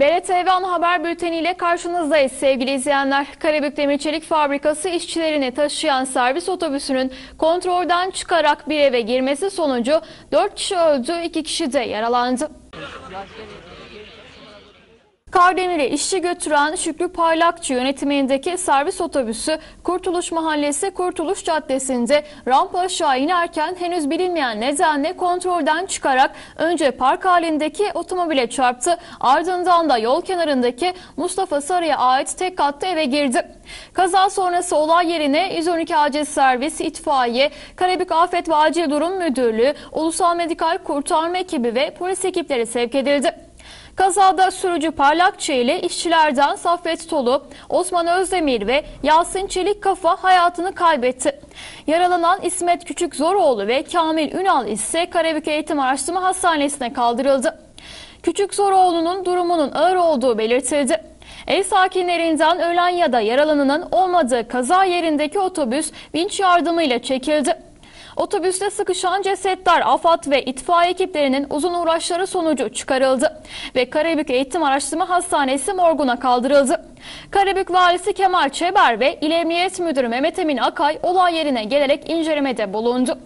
BRTV Ana Haber Bülteni ile karşınızdayız sevgili izleyenler. Karabük Demir Çelik Fabrikası işçilerini taşıyan servis otobüsünün kontrolden çıkarak bir eve girmesi sonucu 4 kişi öldü, 2 kişi de yaralandı. Kardemir'e işçi götüren Şükrü Parlakçı yönetimindeki servis otobüsü Kurtuluş Mahallesi Kurtuluş Caddesi'nde rampa aşağı inerken henüz bilinmeyen nedenle kontrolden çıkarak önce park halindeki otomobile çarptı, ardından da yol kenarındaki Mustafa Sarı'ya ait tek katlı eve girdi. Kaza sonrası olay yerine 112 Acil Servis, İtfaiye, Karabük Afet ve Acil Durum Müdürlüğü, Ulusal Medikal Kurtarma Ekibi ve polis ekipleri sevk edildi. Kazada sürücü Parlakçı ile işçilerden Saffet Tolu, Osman Özdemir ve Yasin Çelikkafa hayatını kaybetti. Yaralanan İsmet Küçükzoroğlu ve Kamil Ünal ise Karabük Eğitim Araştırma Hastanesi'ne kaldırıldı. Küçükzoroğlu'nun durumunun ağır olduğu belirtildi. Ev sakinlerinden ölen ya da yaralananın olmadığı kaza yerindeki otobüs vinç yardımıyla çekildi. Otobüste sıkışan cesetler AFAD ve itfaiye ekiplerinin uzun uğraşları sonucu çıkarıldı ve Karabük Eğitim Araştırma Hastanesi morguna kaldırıldı. Karabük Valisi Kemal Çeber ve İl Emniyet Müdürü Mehmet Emin Akay olay yerine gelerek incelemede bulundu.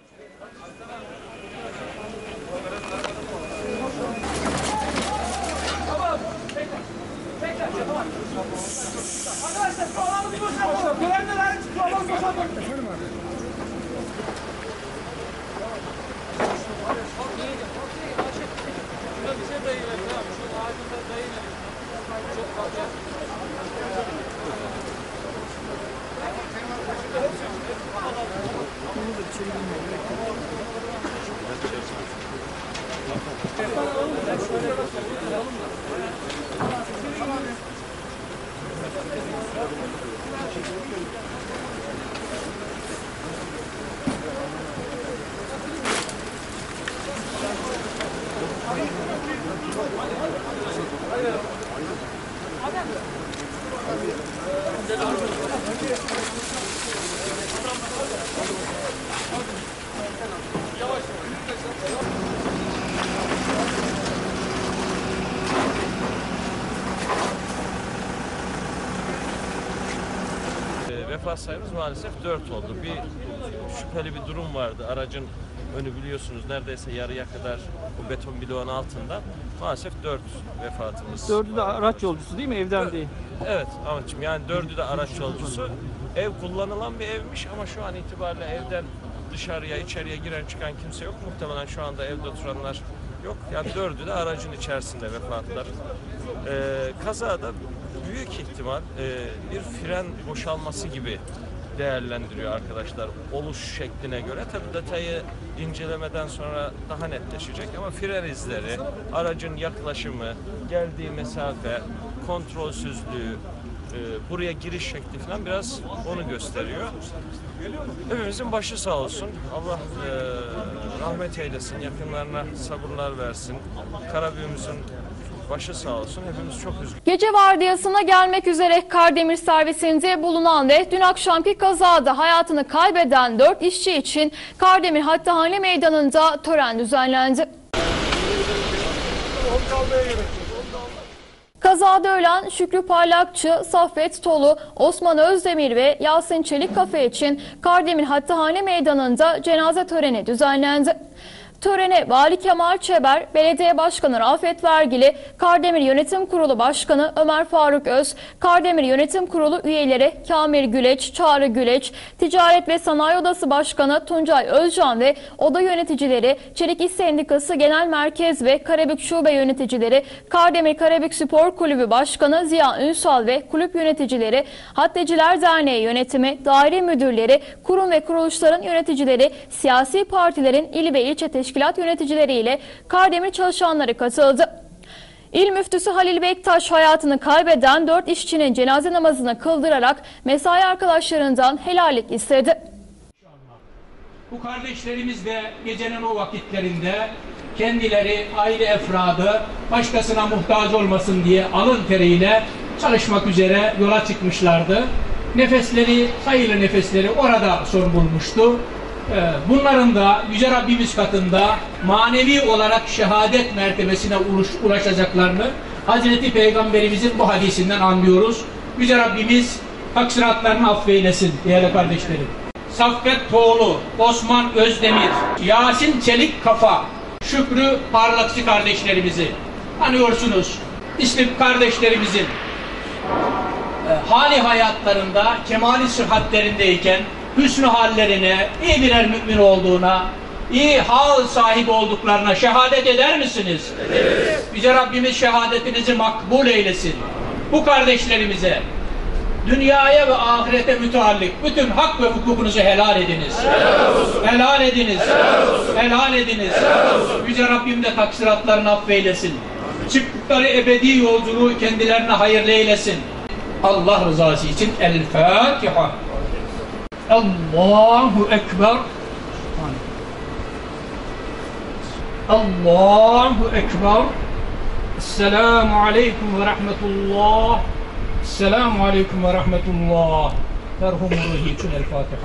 Vefat sayımız maalesef 4 oldu. Bir şüpheli bir durum vardı. Aracın önü biliyorsunuz neredeyse yarıya kadar bu beton bloğun altında. Maalesef 4 vefatımız. 4'ü de araç yolcusu değil mi? Evden değil. Evet Ahmetciğim, yani 4'ü de araç yolcusu. Ev kullanılan bir evmiş ama şu an itibariyle evden dışarıya, içeriye giren çıkan kimse yok. Muhtemelen şu anda evde oturanlar yok. Yani 4'ü de aracın içerisinde vefatlar. Kazada büyük ihtimal bir fren boşalması gibi değerlendiriyor arkadaşlar oluş şekline göre. Tabii detayı incelemeden sonra daha netleşecek ama fren izleri, aracın yaklaşımı, geldiği mesafe, kontrolsüzlüğü, buraya giriş şekli falan biraz onu gösteriyor. Hepimizin başı sağ olsun. Allah rahmet eylesin, yakınlarına sabırlar versin. Karabüğümüzün başı sağ olsun. Hepimiz çok üzgünüz. Gece vardiyasına gelmek üzere Kardemir servisinde bulunan ve dün akşamki kazada hayatını kaybeden 4 işçi için Kardemir Hattahane Meydanı'nda tören düzenlendi. Kazada ölen Şükrü Parlakçı, Saffet Tolu, Osman Özdemir ve Yasin Çelikkafa için Kardemir Hattahane Meydanı'nda cenaze töreni düzenlendi. Törene Vali Kemal Çeber, Belediye Başkanı Rafet Vergili, Kardemir Yönetim Kurulu Başkanı Ömer Faruk Öz, Kardemir Yönetim Kurulu üyeleri Kamil Güleç, Çağrı Güleç, Ticaret ve Sanayi Odası Başkanı Tuncay Özcan ve oda yöneticileri, Çelik İş Sendikası Genel Merkez ve Karabük Şube yöneticileri, Kardemir Karabük Spor Kulübü Başkanı Ziya Ünsal ve kulüp yöneticileri, Haddeciler Derneği yönetimi, daire müdürleri, kurum ve kuruluşların yöneticileri, siyasi partilerin il ve ilçe teşkilat yöneticileriyle Kardemir çalışanları katıldı. İl Müftüsü Halil Bektaş hayatını kaybeden 4 işçinin cenaze namazını kıldırarak mesai arkadaşlarından helallik istedi. Bu kardeşlerimiz de gecenin o vakitlerinde kendileri, aile efradı başkasına muhtaç olmasın diye alın teriyle çalışmak üzere yola çıkmışlardı. Nefesleri, hayırlı nefesleri orada son bulmuştu. Bunların da Yüce Rabbimiz katında manevi olarak şehadet mertebesine ulaşacaklarını Hazreti Peygamberimizin bu hadisinden anlıyoruz. Yüce Rabbimiz taksiratlarını affeylesin değerli kardeşlerim. Saffet Toğlu, Osman Özdemir, Yasin Çelik Kafa, Şükrü Parlakçı kardeşlerimizi anıyorsunuz. İşte kardeşlerimizin hali hayatlarında, kemali sıhhatlerindeyken hüsnü hallerine, iyi birer mümin olduğuna, iyi hal sahibi olduklarına şehadet eder misiniz? Evet. Yüce Rabbimiz şehadetinizi makbul eylesin. Bu kardeşlerimize dünyaya ve ahirete müteallik bütün hak ve hukukunuzu helal ediniz. Helal olsun. Helal ediniz. Helal olsun. Helal ediniz. Helal olsun. Yüce Rabbim de taksiratlarını affeylesin. Çıktıkları ebedi yolculuğu kendilerine hayırlı eylesin. Allah rızası için El Fatiha. Allahu Ekber. Allahu Ekber. Esselamu Aleyküm ve Rahmetullah. Esselamu Aleyküm ve Rahmetullah. Merhum ruhi için El Fatiha.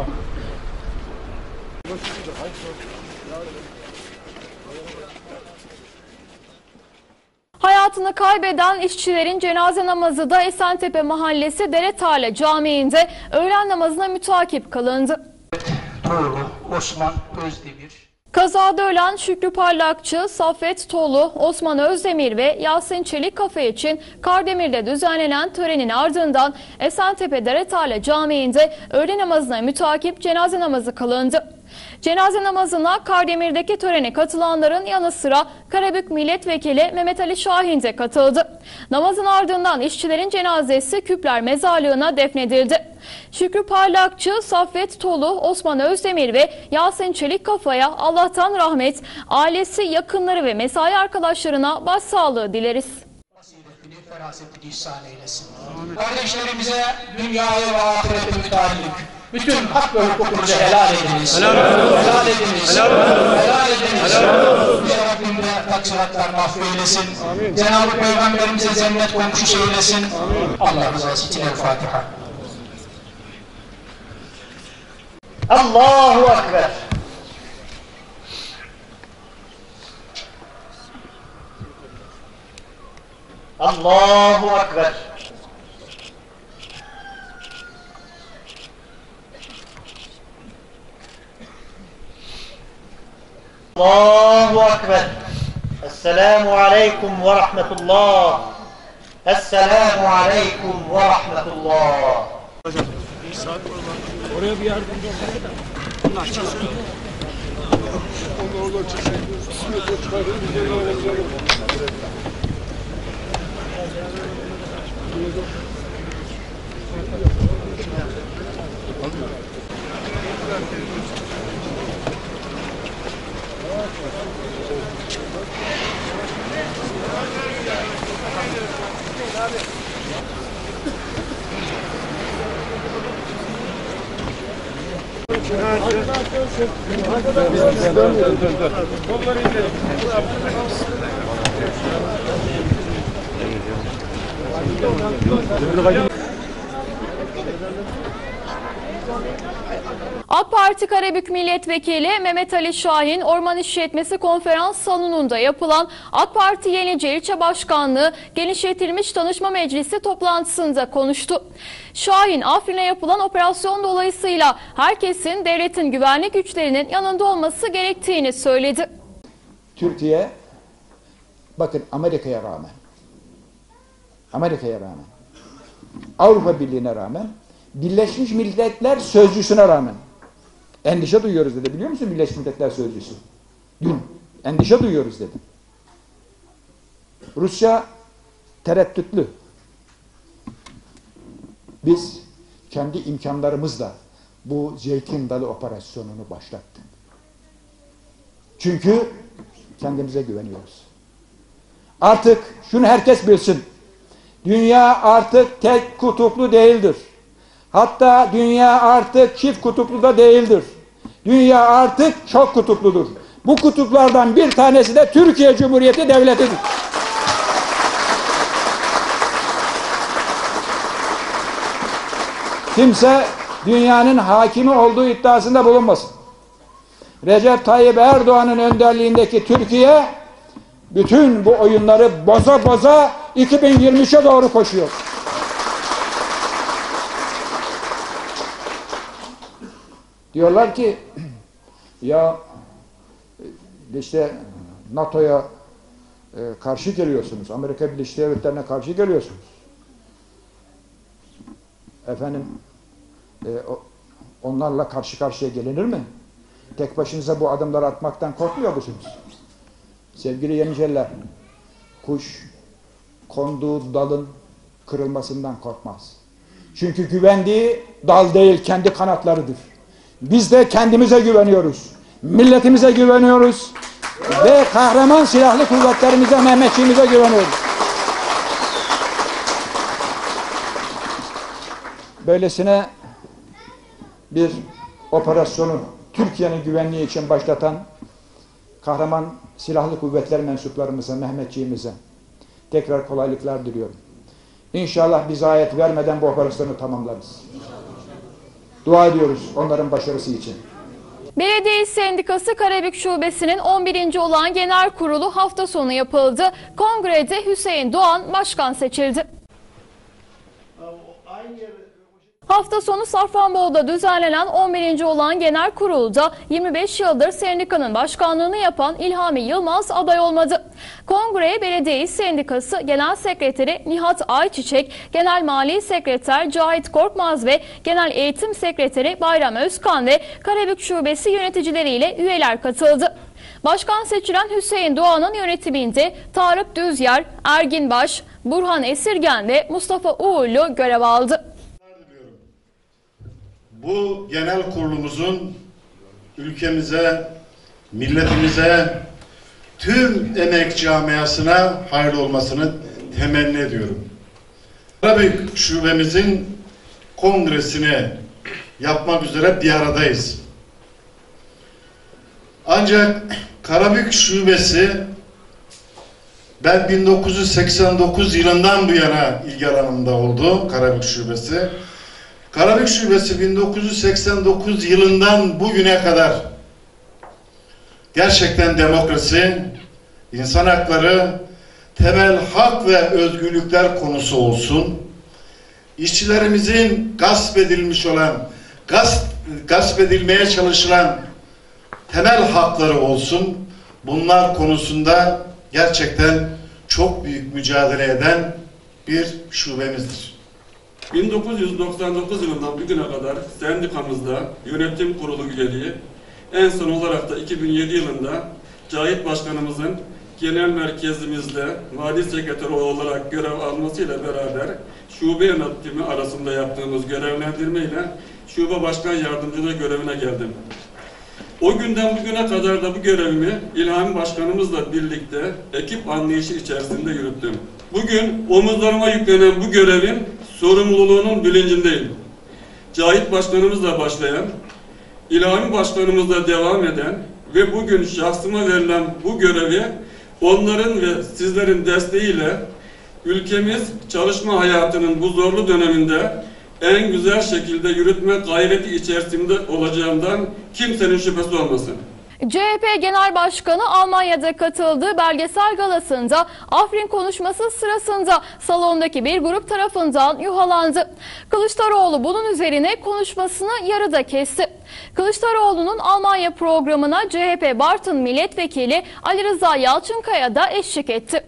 Hayatını kaybeden işçilerin cenaze namazı da Esentepe Mahallesi Deretale Camii'nde öğlen namazına mütakip kılındı. Toğlu, Osman Özdemir. Kazada ölen Şükrü Parlakçı, Saffet Toğlu, Osman Özdemir ve Yasin Çelik Kafa için Kardemir'de düzenlenen törenin ardından Esentepe Deretale Camii'nde öğle namazına mütakip cenaze namazı kılındı. Cenaze namazına Kardemir'deki törene katılanların yanı sıra Karabük Milletvekili Mehmet Ali Şahin de katıldı. Namazın ardından işçilerin cenazesi Küpler Mezarlığı'na defnedildi. Şükrü Parlakçı, Saffet Toğlu, Osman Özdemir ve Yasin Çelik Kafa'ya Allah'tan rahmet, ailesi, yakınları ve mesai arkadaşlarına başsağlığı dileriz. Faziletini, ferasetini ihsan eylesin. Kardeşlerimize dünyaya ve ahirete müteallik bütün hak ve hukukunuzu helal ediniz. Helal ediniz. Helal ediniz. Yüce Rabbim de taksiratlarını affeylesin. Cenab-ı Peygamberimize cennet komşusu eylesin. Allah rızası için El Fatiha. Allahu Ekber. Allahu Ekber. Allahu Ekber. Esselamu Aleyküm ve Rahmetullah. Esselamu Aleyküm ve Rahmetullah. Oraya bir yardımcı olsana da. Bunu açacağız. Onu orada çıkarır. Bize öğreneceğim. AK Parti Karabük Milletvekili Mehmet Ali Şahin, Orman İşletmesi Konferans Salonu'nda yapılan AK Parti Yenice İlçe Başkanlığı Genişletilmiş Danışma Meclisi toplantısında konuştu. Şahin, Afrin'e yapılan operasyon dolayısıyla herkesin devletin güvenlik güçlerinin yanında olması gerektiğini söyledi. Türkiye, bakın Amerika'ya rağmen, Avrupa Birliği'ne rağmen, Birleşmiş Milletler Sözcüsü'ne rağmen endişe duyuyoruz dedi. Biliyor musun Birleşmiş Milletler Sözcüsü? Dün endişe duyuyoruz dedi. Rusya tereddütlü. Biz kendi imkanlarımızla bu Zeytin Dalı operasyonunu başlattık. Çünkü kendimize güveniyoruz. Artık şunu herkes bilsin. Dünya artık tek kutuplu değildir. Hatta dünya artık çift kutuplu da değildir. Dünya artık çok kutupludur. Bu kutuplardan bir tanesi de Türkiye Cumhuriyeti Devleti'dir. Kimse dünyanın hakimi olduğu iddiasında bulunmasın. Recep Tayyip Erdoğan'ın önderliğindeki Türkiye bütün bu oyunları boza boza 2023'e doğru koşuyor. Diyorlar ki ya işte NATO'ya karşı geliyorsunuz. Amerika Birleşik Devletleri'ne karşı geliyorsunuz. Efendim onlarla karşı karşıya gelinir mi? Tek başınıza bu adımları atmaktan korkmuyor musunuz? Sevgili yeniceller, kuş konduğu dalın kırılmasından korkmaz. Çünkü güvendiği dal değil, kendi kanatlarıdır. Biz de kendimize güveniyoruz. Milletimize güveniyoruz. Ve kahraman silahlı kuvvetlerimize, Mehmetçiğimize güveniyoruz. Böylesine bir operasyonu Türkiye'nin güvenliği için başlatan kahraman silahlı kuvvetler mensuplarımıza, Mehmetçiğimize tekrar kolaylıklar diliyorum. İnşallah bize ayet vermeden bu operasyonu tamamlarız. Dua ediyoruz onların başarısı için. Belediye İş Sendikası Karabük Şubesi'nin 11. olan genel kurulu hafta sonu yapıldı. Kongrede Hüseyin Doğan başkan seçildi. Hafta sonu Safranbolu'da düzenlenen 11. olan genel kurulda 25 yıldır sendikanın başkanlığını yapan İlhami Yılmaz aday olmadı. Kongreye Belediye İş Sendikası Genel Sekreteri Nihat Ayçiçek, Genel Mali Sekreter Cahit Korkmaz ve Genel Eğitim Sekreteri Bayram Özkan ve Karabük Şubesi yöneticileriyle üyeler katıldı. Başkan seçilen Hüseyin Doğan'ın yönetiminde Tarık Düzyer, Ergin Baş, Burhan Esirgen ve Mustafa Uğurlu görev aldı. Bu genel kurulumuzun ülkemize, milletimize, tüm emek camiasına hayırlı olmasını temenni ediyorum. Karabük şubemizin kongresini yapmak üzere bir aradayız. Ancak Karabük şubesi, ben 1989 yılından bu yana ilgi alanımda oldu Karabük şubesi. Karabük Şubesi 1989 yılından bugüne kadar gerçekten demokrasi, insan hakları, temel hak ve özgürlükler konusu olsun, işçilerimizin gasp edilmiş olan, gasp edilmeye çalışılan temel hakları olsun, bunlar konusunda gerçekten çok büyük mücadele eden bir şubemizdir. 1999 yılından bugüne kadar sendikamızda yönetim kurulu üyeliği, en son olarak da 2007 yılında Cahit Başkanımızın genel merkezimizde mali sekreteri olarak görev almasıyla beraber şube yönetimi arasında yaptığımız görevlendirmeyle şube başkan yardımcılığı görevine geldim. O günden bugüne kadar da bu görevimi İlhami Başkanımızla birlikte ekip anlayışı içerisinde yürüttüm. Bugün omuzlarıma yüklenen bu görevin sorumluluğunun bilincindeyim. Cahit Başkanımızla başlayan, İlhami Başkanımızla devam eden ve bugün şahsıma verilen bu görevi onların ve sizlerin desteğiyle ülkemiz çalışma hayatının bu zorlu döneminde en güzel şekilde yürütme gayreti içerisinde olacağından kimsenin şüphesi olmasın. CHP Genel Başkanı Almanya'da katıldığı belgesel galasında Afrin konuşması sırasında salondaki bir grup tarafından yuhalandı. Kılıçdaroğlu bunun üzerine konuşmasını yarıda kesti. Kılıçdaroğlu'nun Almanya programına CHP Bartın Milletvekili Ali Rıza Yalçınkaya da eşlik etti.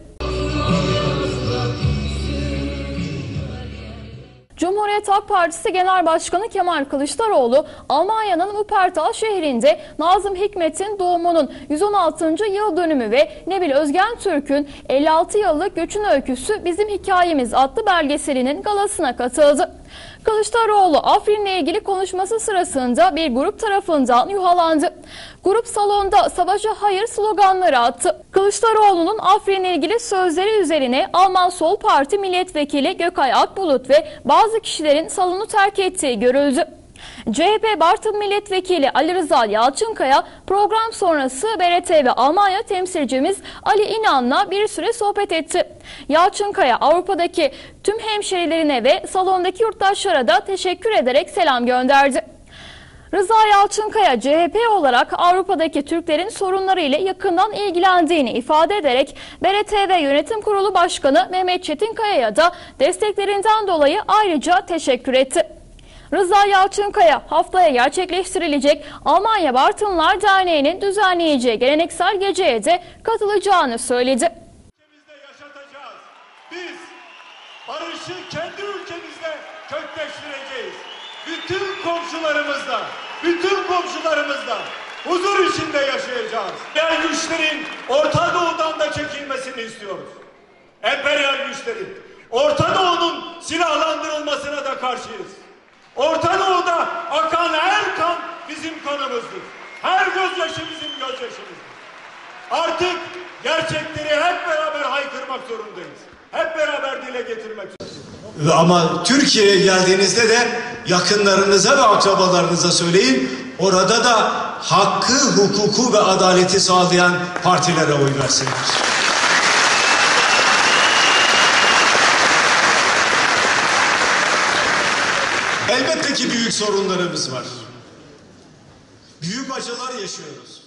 Cumhuriyet Halk Partisi Genel Başkanı Kemal Kılıçdaroğlu, Almanya'nın Wuppertal şehrinde Nazım Hikmet'in doğumunun 116. yıl dönümü ve Nebil Özgentürk'ün 56 yıllık göçün öyküsü Bizim Hikayemiz adlı belgeselinin galasına katıldı. Kılıçdaroğlu Afrin'le ilgili konuşması sırasında bir grup tarafından yuhalandı. Grup salonda savaşa hayır sloganları attı. Kılıçdaroğlu'nun Afrin'le ilgili sözleri üzerine Alman Sol Parti Milletvekili Gökay Akbulut ve bazı kişilerin salonu terk ettiği görüldü. CHP Bartın Milletvekili Ali Rıza Yalçınkaya program sonrası BRT ve Almanya temsilcimiz Ali İnan'la bir süre sohbet etti. Yalçınkaya Avrupa'daki tüm hemşerilerine ve salondaki yurttaşlara da teşekkür ederek selam gönderdi. Rıza Yalçınkaya CHP olarak Avrupa'daki Türklerin sorunları ile yakından ilgilendiğini ifade ederek BRTV Yönetim Kurulu Başkanı Mehmet Çetinkaya'ya da desteklerinden dolayı ayrıca teşekkür etti. Rıza Yalçınkaya haftaya gerçekleştirilecek Almanya Bartınlar Derneği'nin düzenleyeceği geleneksel geceye de katılacağını söyledi. Ülkemizde yaşatacağız. Biz barışı kendi ülkemizde kökleştireceğiz. Bütün komşularımızla huzur içinde yaşayacağız. Emperyal güçlerin Orta Doğu'dan da çekilmesini istiyoruz. Emperyal güçlerin Orta Doğu'nun silahlandırılmasına da karşıyız. Orta Doğu'da akan her kan bizim kanımızdır. Her gözyaşı bizim gözyaşımızdır. Artık gerçekleri hep beraber haykırmak zorundayız. Hep beraber dile getirmek zorundayız. Ama Türkiye'ye geldiğinizde de yakınlarınıza ve akrabalarınıza söyleyin. Orada da hakkı, hukuku ve adaleti sağlayan partilere oy versinler. Elbette ki büyük sorunlarımız var. Büyük acılar yaşıyoruz.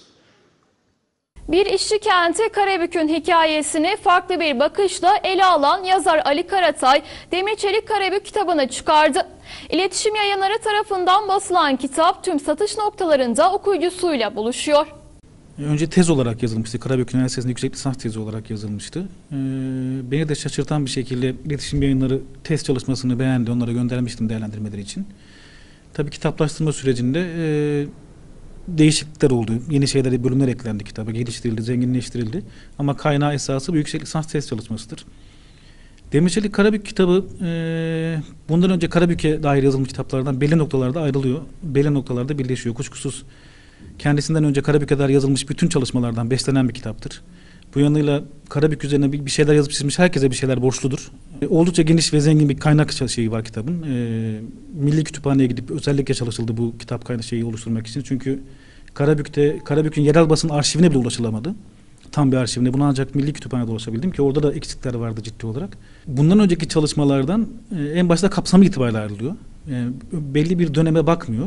Bir işçi kenti Karabük'ün hikayesini farklı bir bakışla ele alan yazar Ali Karatay, Demir Çelik Karabük kitabını çıkardı. İletişim Yayınları tarafından basılan kitap tüm satış noktalarında okuyucusuyla buluşuyor. Önce tez olarak yazılmıştı. Karabük Üniversitesi'nde yüksek lisans tezi olarak yazılmıştı. Beni de şaşırtan bir şekilde İletişim Yayınları tez çalışmasını beğendi. Onlara göndermiştim değerlendirmeleri için. Tabii kitaplaştırma sürecinde değişiklikler oldu. Yeni şeyler, bölümler eklendi kitaba. Geliştirildi, zenginleştirildi. Ama kaynağı esası bu yüksek lisans tez çalışmasıdır. Demir Çelik Karabük kitabı bundan önce Karabük'e dair yazılmış kitaplardan belli noktalarda ayrılıyor. Belli noktalarda birleşiyor. Kuşkusuz kendisinden önce Karabük'e dair yazılmış bütün çalışmalardan beslenen bir kitaptır. Bu yanıyla Karabük üzerine bir şeyler yazıp çizmiş herkese bir şeyler borçludur. Oldukça geniş ve zengin bir kaynak şeyi var kitabın. Milli Kütüphane'ye gidip özellikle çalışıldı bu kitap kaynak şeyi oluşturmak için. Çünkü Karabük'ün yerel basın arşivine bile ulaşılamadı. Tam bir arşivine. Buna ancak Milli Kütüphane'de ulaşabildim ki orada da eksikler vardı ciddi olarak. Bundan önceki çalışmalardan en başta kapsamı itibariyle ayrılıyor. Belli bir döneme bakmıyor.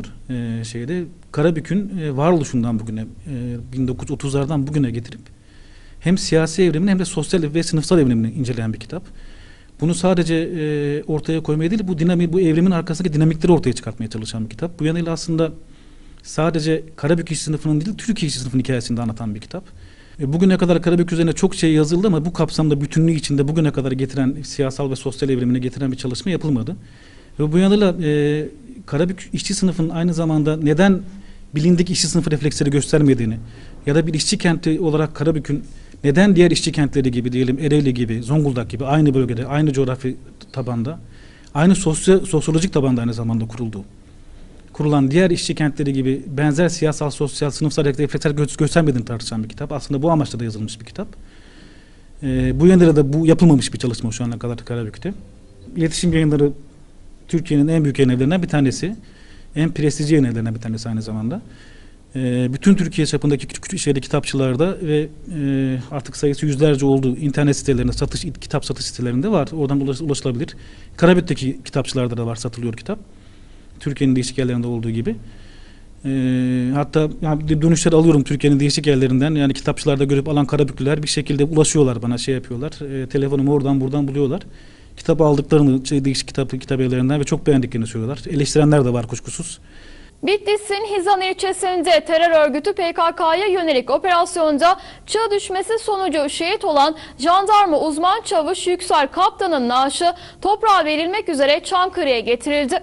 Karabük'ün varoluşundan bugüne 1930'lardan bugüne getirip hem siyasi evrimini hem de sosyal ve sınıfsal evrimini inceleyen bir kitap. Bunu sadece ortaya koymaya değil, bu evrimin arkasındaki dinamikleri ortaya çıkartmaya çalışan bir kitap. Bu yanıyla aslında sadece Karabük işçi sınıfının değil, Türkiye işçi sınıfının hikayesini de anlatan bir kitap. Bugüne kadar Karabük üzerine çok şey yazıldı ama bu kapsamda bütünlüğü içinde bugüne kadar getiren, siyasal ve sosyal evrimine getiren bir çalışma yapılmadı. Ve bu yanıyla Karabük işçi sınıfının aynı zamanda neden bilindik işçi sınıfı refleksleri göstermediğini ya da bir işçi kenti olarak Karabük'ün neden diğer işçi kentleri gibi diyelim Ereğli gibi, Zonguldak gibi aynı bölgede, aynı coğrafi tabanda, aynı sosyolojik tabanda aynı zamanda kurulan diğer işçi kentleri gibi benzer siyasal, sosyal, sınıfsal refleksler göstermediğini tartışan bir kitap. Aslında bu amaçla da yazılmış bir kitap. Bu yanıyla da bu yapılmamış bir çalışma şu ana kadar Karabük'te. İletişim Yayınları Türkiye'nin en büyük yayınevlerinden bir tanesi. En prestijli yayınevlerinden bir tanesi aynı zamanda. Bütün Türkiye çapındaki küçük kitapçılarda ve artık sayısı yüzlerce olduğu internet sitelerinde, kitap satış sitelerinde var. Oradan ulaşılabilir. Karabük'teki kitapçılarda da var, satılıyor kitap. Türkiye'nin değişik yerlerinde olduğu gibi. Hatta dönüşler alıyorum Türkiye'nin değişik yerlerinden. Yani kitapçılarda görüp alan Karabüklüler bir şekilde ulaşıyorlar bana, yapıyorlar. Telefonumu oradan buradan buluyorlar. Kitabı aldıklarını değişik kitap evlerinden ve çok beğendiklerini söylüyorlar. Eleştirenler de var kuşkusuz. Bitlis'in Hizan ilçesinde terör örgütü PKK'ya yönelik operasyonda çığ düşmesi sonucu şehit olan jandarma uzman çavuş Yüksel Kaptan'ın naaşı toprağa verilmek üzere Çankırı'ya getirildi.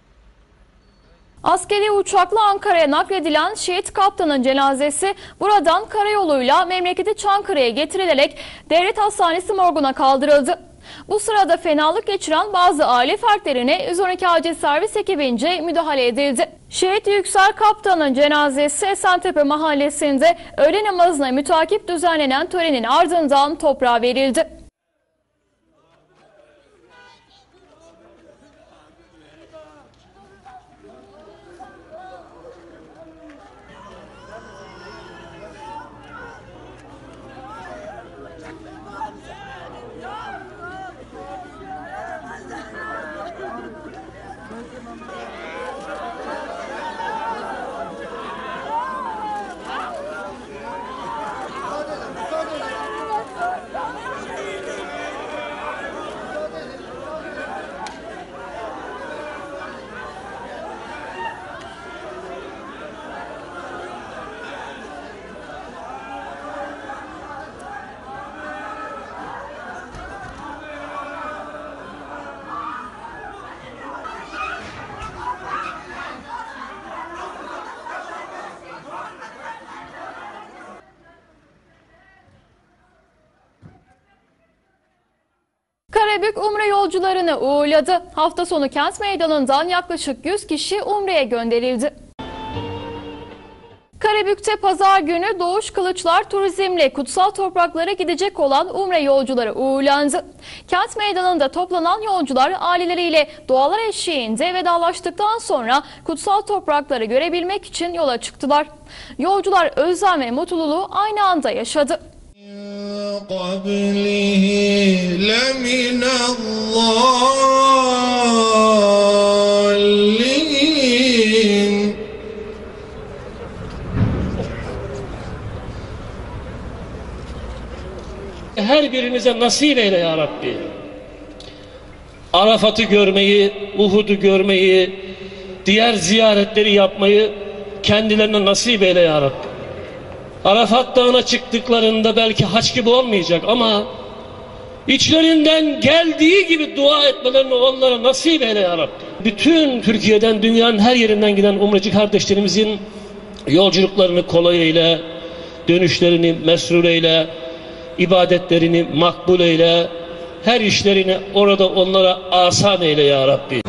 Askeri uçakla Ankara'ya nakledilen şehit kaptanın cenazesi buradan karayoluyla memleketi Çankırı'ya getirilerek devlet hastanesi morguna kaldırıldı. Bu sırada fenalık geçiren bazı aile fertlerine 112 acil servis ekibince müdahale edildi. Şehit Yüksel Kaptan'ın cenazesi Esentepe mahallesinde öğle namazına mütakip düzenlenen törenin ardından toprağa verildi. Karabük Umre yolcularını uğurladı. Hafta sonu kent meydanından yaklaşık 100 kişi Umre'ye gönderildi. Karabük'te pazar günü Doğuş Kılıçlar Turizm'le kutsal topraklara gidecek olan Umre yolcuları uğurlandı. Kent meydanında toplanan yolcular aileleriyle dualar eşliğinde vedalaştıktan sonra kutsal toprakları görebilmek için yola çıktılar. Yolcular özlem ve mutluluğu aynı anda yaşadı. Her birinize nasip eyle ya Rabbi. Arafat'ı görmeyi, Uhud'u görmeyi, diğer ziyaretleri yapmayı kendilerine nasip eyle ya Rabbi. Arafat Dağı'na çıktıklarında belki haç gibi olmayacak ama içlerinden geldiği gibi dua etmelerini onlara nasip eyle ya Rabbi. Bütün Türkiye'den, dünyanın her yerinden giden umreci kardeşlerimizin yolculuklarını kolay eyle, dönüşlerini mesrur eyle, ibadetlerini makbul eyle, her işlerini orada onlara asan eyle ya Rabbi.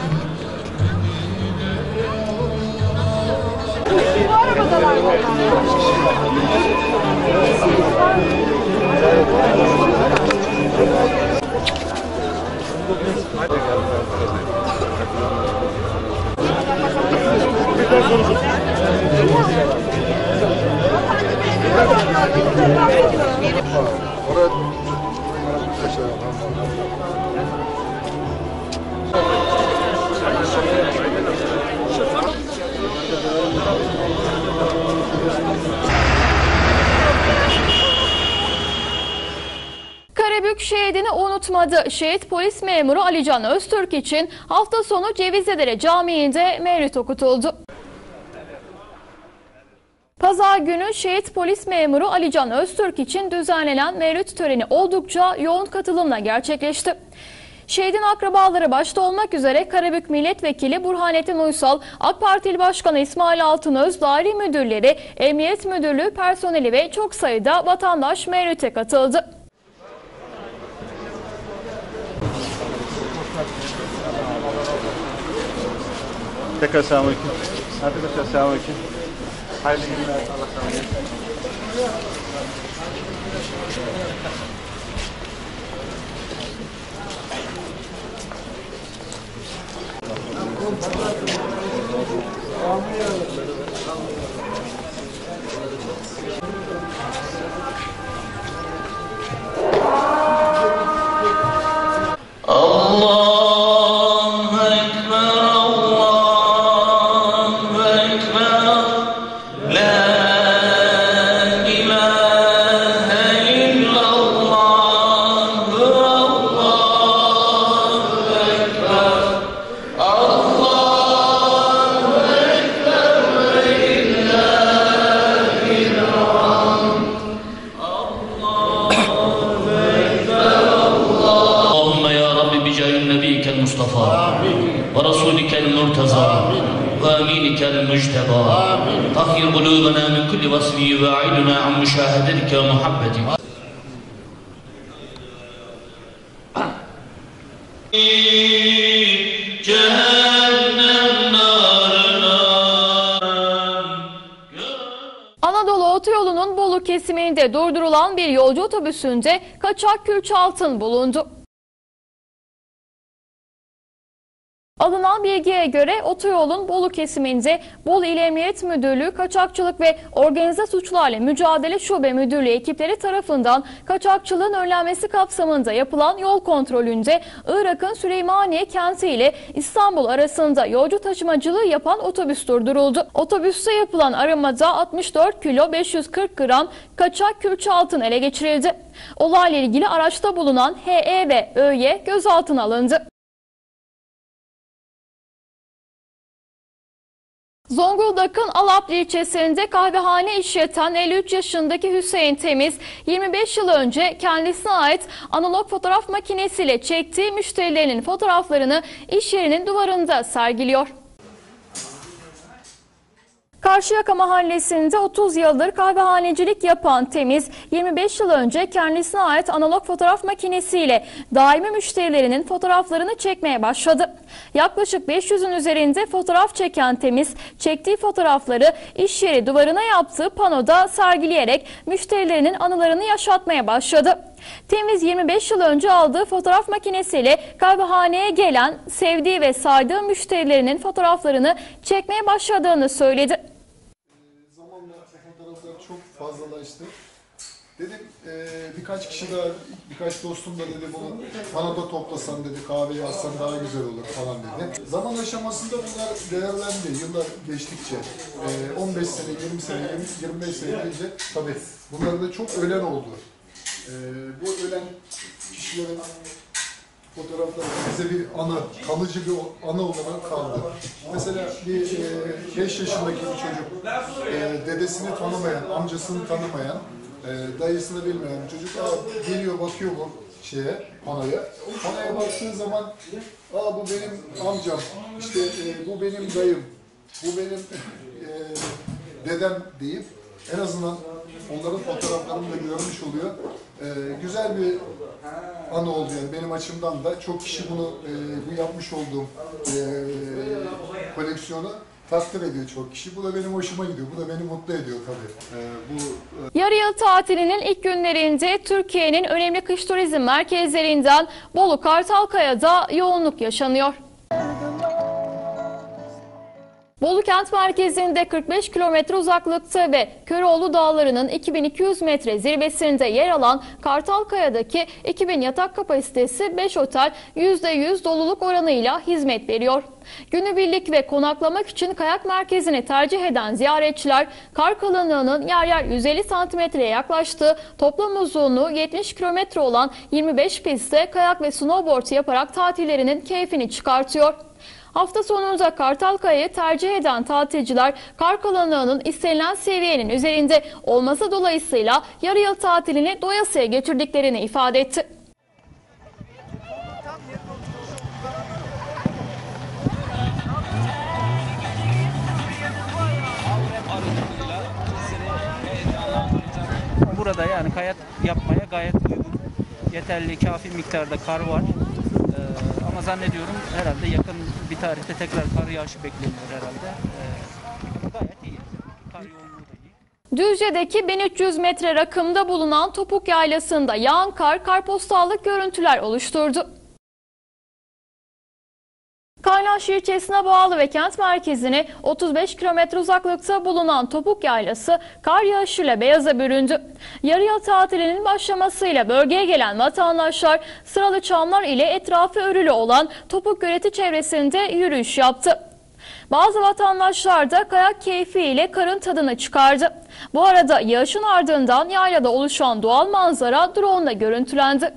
Karabük şehidini unutmadı. Şehit polis memuru Alican Öztürk için hafta sonu Cevizedere Camii'nde mevlid okutuldu. Pazar günü şehit polis memuru Alican Öztürk için düzenlenen mevlid töreni oldukça yoğun katılımla gerçekleşti. Şehidin akrabaları başta olmak üzere Karabük Milletvekili Burhanettin Uysal, AK Parti İl Başkanı İsmail Altınöz, daire müdürleri, Emniyet Müdürlüğü personeli ve çok sayıda vatandaş mevlide katıldı. Tekrar selamünaleyküm. Arkadaşlar selamünaleyküm. Hayırlı günler. Allah selamünaleyküm. ورسولك المرتضى وأمينك المجتبى طهر قلوبنا من كل وصل يباعدنا عن مشاهدتك ومحبتك. Anadolu Otoyolu'nun Bolu kesiminde durdurulan bir yolcu otobüsünde kaçak külçe altın bulundu. Alınan bilgiye göre otoyolun Bolu kesiminde Bolu İl Emniyet Müdürlüğü Kaçakçılık ve Organize Suçlarla Mücadele Şube Müdürlüğü ekipleri tarafından kaçakçılığın önlenmesi kapsamında yapılan yol kontrolünde Irak'ın Süleymaniye kenti ile İstanbul arasında yolcu taşımacılığı yapan otobüs durduruldu. Otobüste yapılan aramada 64 kilo 540 gram kaçak külçe altın ele geçirildi. Olayla ilgili araçta bulunan HE ve ÖY gözaltına alındı. Zonguldak'ın Alaplı ilçesinde kahvehane işleten 53 yaşındaki Hüseyin Temiz, 25 yıl önce kendisine ait analog fotoğraf makinesiyle çektiği müşterilerinin fotoğraflarını iş yerinin duvarında sergiliyor. Karşıyaka Mahallesi'nde 30 yıldır kahvehanecilik yapan Temiz, 25 yıl önce kendisine ait analog fotoğraf makinesiyle daimi müşterilerinin fotoğraflarını çekmeye başladı. Yaklaşık 500'ün üzerinde fotoğraf çeken Temiz, çektiği fotoğrafları iş yeri duvarına yaptığı panoda sergileyerek müşterilerinin anılarını yaşatmaya başladı. Temiz 25 yıl önce aldığı fotoğraf makinesiyle kahvehaneye gelen, sevdiği ve saydığı müşterilerinin fotoğraflarını çekmeye başladığını söyledi. Zamanla fotoğraflar çok fazlalaştı. Dedim birkaç kişi daha, birkaç dostum da dedi bunu panoda toplasan dedi, kahveyi alsan daha güzel olur falan dedi. Zaman aşamasında bunlar değerlendi yıllar geçtikçe. 15 sene, 20 sene, 25 sene önce tabii bunların da çok ölen oldu. Bu ölen kişilerin fotoğrafları bize bir anı, kalıcı bir anı olarak kaldı. Mesela bir 5 yaşındaki bir çocuk, dedesini tanımayan, amcasını tanımayan, dayısını bilmeyen çocuk geliyor, bakıyor bu şeye, panoya. Panoya baktığı zaman, bu benim amcam, işte bu benim dayım, bu benim dedem deyip en azından onların fotoğraflarını da görmüş oluyor. Güzel bir anı oldu yani benim açımdan da. Çok kişi bunu, bu yapmış olduğum koleksiyonu takdir ediyor çok kişi. Bu da benim hoşuma gidiyor. Bu da beni mutlu ediyor tabii. Yarı yıl tatilinin ilk günlerinde Türkiye'nin önemli kış turizm merkezlerinden Bolu Kartalkaya'da yoğunluk yaşanıyor. Bolu kent merkezinde 45 kilometre uzaklıkta ve Köroğlu Dağları'nın 2200 metre zirvesinde yer alan Kartalkaya'daki 2000 yatak kapasitesi 5 otel %100 doluluk oranıyla hizmet veriyor. Günübirlik ve konaklamak için kayak merkezini tercih eden ziyaretçiler kar kalınlığının yer yer 150 santimetreye yaklaştığı, toplam uzunluğu 70 kilometre olan 25 pistte kayak ve snowboard yaparak tatillerinin keyfini çıkartıyor. Hafta sonunda Kartalkaya'yı tercih eden tatilciler kar kalınlığının istenilen seviyenin üzerinde olması dolayısıyla yarı yıl tatilini doyasıya geçirdiklerini ifade etti. Burada yani kayak yapmaya gayet uygun, yeterli, kafi miktarda kar var. Ama zannediyorum herhalde yakın bir tarihte tekrar kar yağışı bekleniyor herhalde. Gayet iyi. Kar yoğunluğu da iyi. Düzce'deki 1300 metre rakımda bulunan Topuk Yaylası'nda yağan kar karpostallık görüntüler oluşturdu. Kaynaşehir ilçesine bağlı ve kent merkezine 35 kilometre uzaklıkta bulunan Topuk Yaylası kar yağışıyla beyaza büründü. Yarı yıl tatilinin başlamasıyla bölgeye gelen vatandaşlar sıralı çamlar ile etrafı örülü olan Topuk Göleti çevresinde yürüyüş yaptı. Bazı vatandaşlar da kayak keyfiyle karın tadını çıkardı. Bu arada yağışın ardından yaylada oluşan doğal manzara drone ile görüntülendi.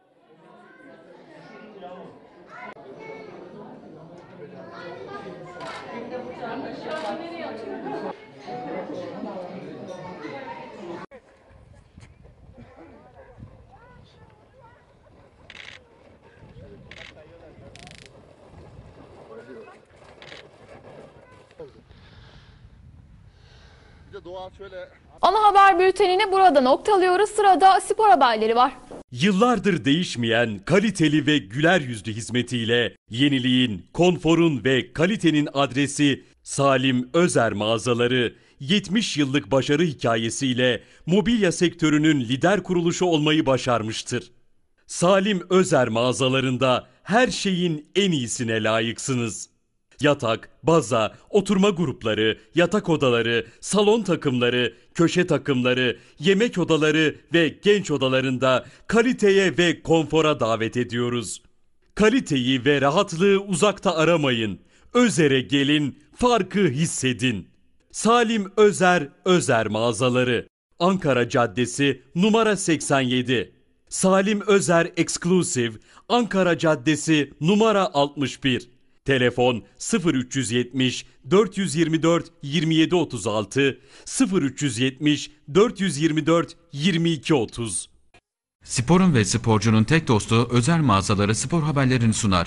Ana haber bültenini burada noktalıyoruz. Sırada spor haberleri var. Yıllardır değişmeyen kaliteli ve güler yüzlü hizmetiyle yeniliğin, konforun ve kalitenin adresi Salim Özer Mağazaları 70 yıllık başarı hikayesiyle mobilya sektörünün lider kuruluşu olmayı başarmıştır. Salim Özer Mağazalarında her şeyin en iyisine layıksınız. Yatak, baza, oturma grupları, yatak odaları, salon takımları, köşe takımları, yemek odaları ve genç odalarında kaliteye ve konfora davet ediyoruz. Kaliteyi ve rahatlığı uzakta aramayın. Özer'e gelin, farkı hissedin. Salim Özer Mağazaları, Ankara Caddesi numara 87. Salim Özer Exclusive, Ankara Caddesi numara 61. Telefon 0370 424 2736 0370 424 2230. Sporun ve sporcunun tek dostu Özer Mağazaları spor haberlerini sunar.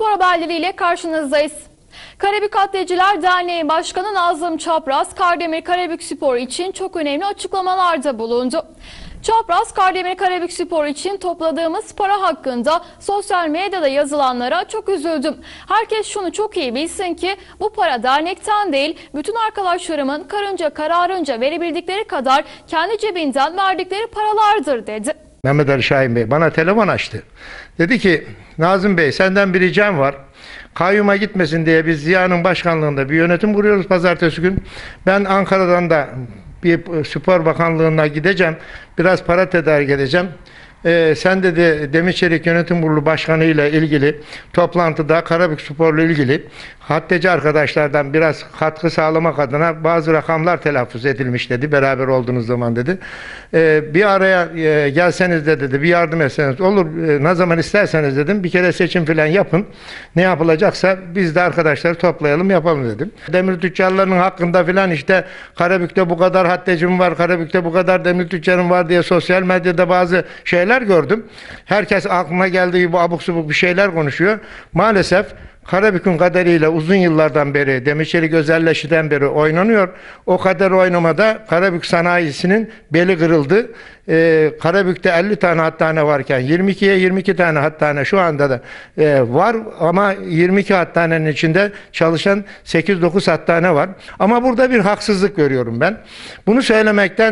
spor haberleriyle karşınızdayız. Karabük Atleticiler Derneği Başkanı Nazım Çapraz, Kardemir Karabük Spor için çok önemli açıklamalarda bulundu. Çapraz, Kardemir Karabük Spor için topladığımız para hakkında sosyal medyada yazılanlara çok üzüldüm. Herkes şunu çok iyi bilsin ki bu para dernekten değil, bütün arkadaşlarımın karınca kararınca verebildikleri kadar kendi cebinden verdikleri paralardır dedi. Mehmet Ali Şahin Bey bana telefon açtı. Dedi ki Nazım Bey senden bir ricam var. Kayyuma gitmesin diye biz Ziya'nın başkanlığında bir yönetim kuruyoruz pazartesi gün. Ben Ankara'dan da bir spor bakanlığına gideceğim. Biraz para tedarik edeceğim. Sen dedi Demirçelik Yönetim Kurulu Başkanı ile ilgili toplantıda Karabük Spor'la ilgili hatteci arkadaşlardan biraz katkı sağlamak adına bazı rakamlar telaffuz edilmiş dedi. Beraber olduğunuz zaman dedi. Bir araya gelseniz de dedi, bir yardım etseniz olur, ne zaman isterseniz dedim. Bir kere seçim falan yapın. Ne yapılacaksa biz de arkadaşları toplayalım yapalım dedim. Demir tüccarlarının hakkında falan işte Karabük'te bu kadar hattecim var, Karabük'te bu kadar demir tüccarım var diye sosyal medyada bazı şeyler gördüm. Herkes aklına geldiği gibi abuk subuk bir şeyler konuşuyor. Maalesef Karabük'ün kaderiyle uzun yıllardan beri, Demirçelik özelleşiden beri oynanıyor. O kader oynamada Karabük sanayisinin beli kırıldı. Karabük'te 50 tane hastane varken 22'ye 22 tane hastane şu anda da var ama 22 hastanenin içinde çalışan 8-9 hastane var. Ama burada bir haksızlık görüyorum ben. Bunu söylemekten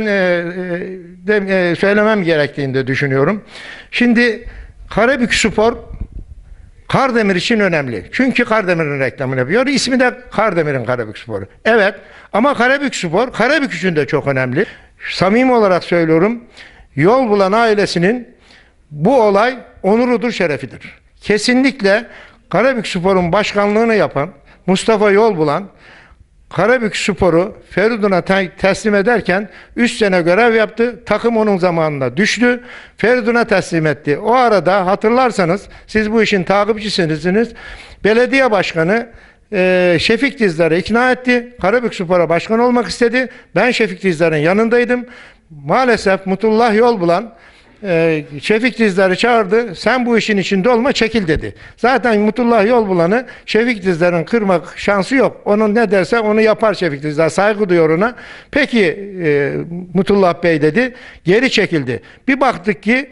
söylemem gerektiğini de düşünüyorum. Şimdi Karabük Spor Kardemir için önemli. Çünkü Kardemir'in reklamını yapıyor. İsmi de Kardemir'in Karabük Sporu. Evet ama Karabük Spor Karabük için de çok önemli. Samimi olarak söylüyorum. Yol Bulan ailesinin bu olay onurudur, şerefidir. Kesinlikle Karabük Spor'un başkanlığını yapan Mustafa Yol Bulan Karabük Spor'u Feridun'a teslim ederken 3 sene görev yaptı. Takım onun zamanında düştü. Feridun'a teslim etti. O arada hatırlarsanız siz bu işin takipçisiniz. Belediye başkanı Şefik Dizdar'ı ikna etti. Karabük Spor'a başkan olmak istedi. Ben Şefik Dizdar'ın yanındaydım. Maalesef Mutlullah Yol Bulan Şefik Dizdar'ı çağırdı. Sen bu işin içinde olma, çekil dedi. Zaten Mutlullah Yol Bulan'ı Şefik Dizdar'ın kırmak şansı yok. Onun ne derse onu yapar Şefik Dizdar. Saygı duyuyor ona. Peki Mutlullah Bey dedi. Geri çekildi. Bir baktık ki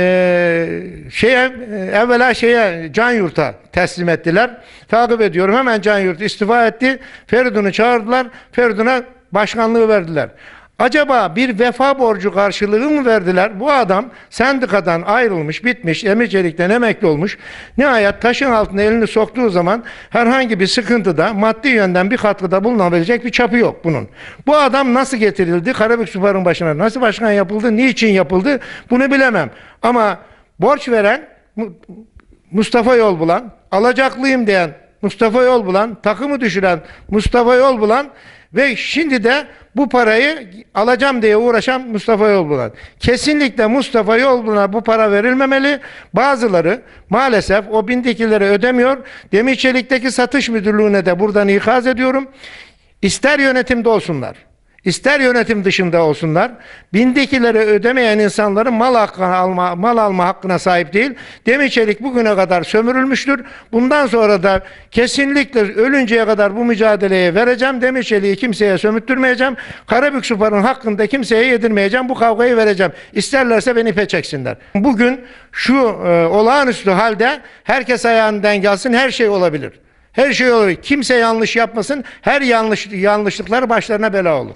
evvela Can Yurt'a teslim ettiler. Takip ediyorum. Hemen Can Yurt istifa etti. Feridun'u çağırdılar. Feridun'a başkanlığı verdiler. Acaba bir vefa borcu karşılığı mı verdiler? Bu adam sendikadan ayrılmış, bitmiş, Demirçelik'ten emekli olmuş. Nihayet taşın altına elini soktuğu zaman herhangi bir sıkıntıda, maddi yönden bir katkıda bulunabilecek bir çapı yok bunun. Bu adam nasıl getirildi? Karabük Spor'un başına nasıl başkan yapıldı? Niçin yapıldı? Bunu bilemem. Ama borç veren Mustafa Yol Bulan, alacaklıyım diyen Mustafa Yol Bulan, takımı düşüren Mustafa Yol Bulan ve şimdi de bu parayı alacağım diye uğraşan Mustafa Yol Bulan. Kesinlikle Mustafa Yol Bulan'a bu para verilmemeli. Bazıları maalesef o bindikileri ödemiyor. Demirçelik'teki satış müdürlüğüne de buradan ikaz ediyorum. İster yönetimde olsunlar, İster yönetim dışında olsunlar, bindikileri ödemeyen insanların mal alma hakkına sahip değil. Demirçelik bugüne kadar sömürülmüştür. Bundan sonra da kesinlikle ölünceye kadar bu mücadeleye vereceğim. Demirçelik'i kimseye sömürtürmeyeceğim. Karabük Spor'un hakkında kimseye yedirmeyeceğim. Bu kavgayı vereceğim. İsterlerse beni ipe çeksinler. Bugün şu olağanüstü halde herkes ayağını denk alsın, her şey olabilir. Her şey olabilir. Kimse yanlış yapmasın. Her yanlışlıklar başlarına bela olur.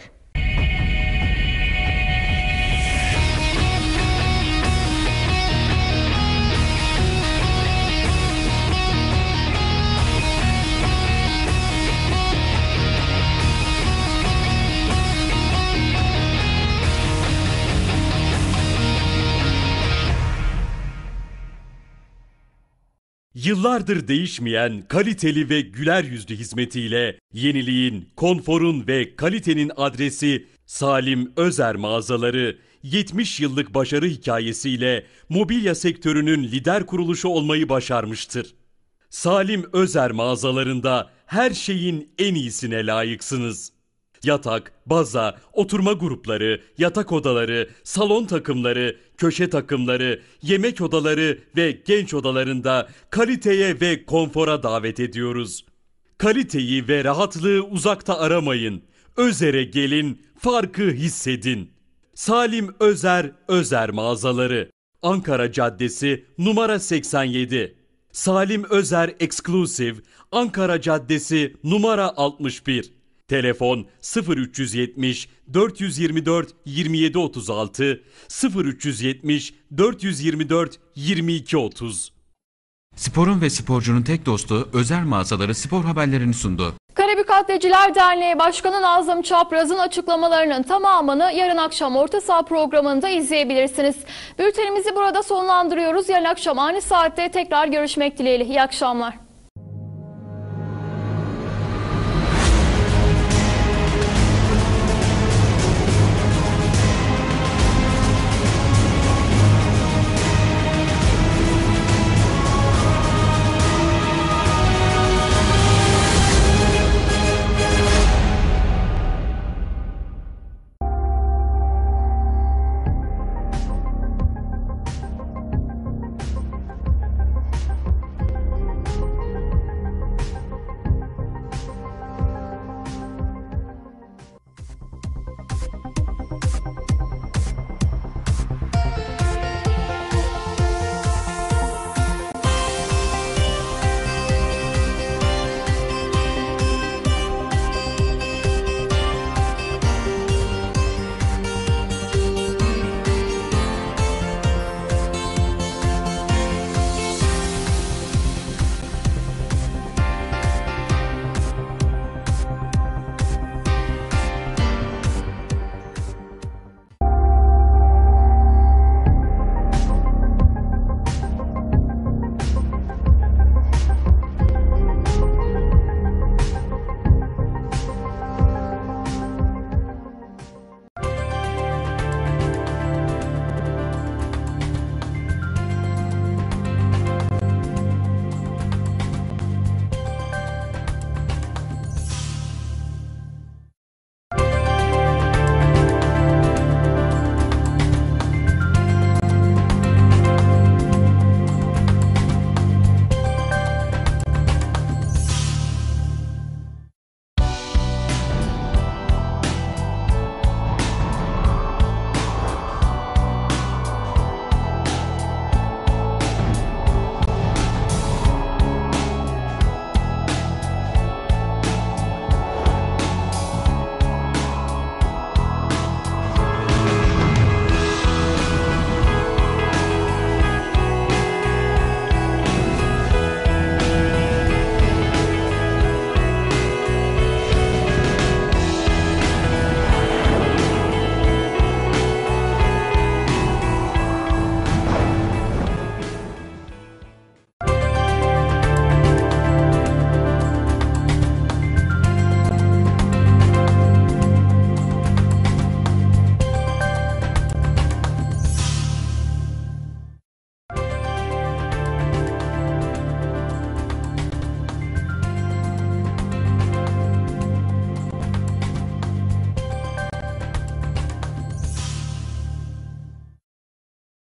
Yıllardır değişmeyen kaliteli ve güler yüzlü hizmetiyle yeniliğin, konforun ve kalitenin adresi Salim Özer Mağazaları 70 yıllık başarı hikayesiyle mobilya sektörünün lider kuruluşu olmayı başarmıştır. Salim Özer Mağazalarında her şeyin en iyisine layıksınız. Yatak, baza, oturma grupları, yatak odaları, salon takımları, köşe takımları, yemek odaları ve genç odalarında kaliteye ve konfora davet ediyoruz. Kaliteyi ve rahatlığı uzakta aramayın. Özer'e gelin, farkı hissedin. Salim Özer, Özer Mağazaları. Ankara Caddesi numara 87. Salim Özer Exclusive, Ankara Caddesi numara 61. Telefon 0370 424 2736 0370 424 2230. Sporun ve sporcunun tek dostu Özer Mağazaları spor haberlerini sundu. Karabük Atleticiler Derneği Başkanı Nazım Çapraz'ın açıklamalarının tamamını yarın akşam Orta Saha programında izleyebilirsiniz. Bültenimizi burada sonlandırıyoruz. Yarın akşam aynı saatte tekrar görüşmek dileğiyle. İyi akşamlar.